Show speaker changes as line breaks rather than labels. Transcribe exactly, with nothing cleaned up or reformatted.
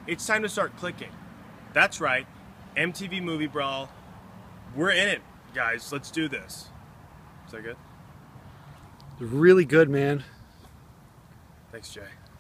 it's time to start clicking. That's right, M T V Movie Brawl. We're in it, guys. Let's do this. Is that good?
Really good, man.
Thanks, Jay.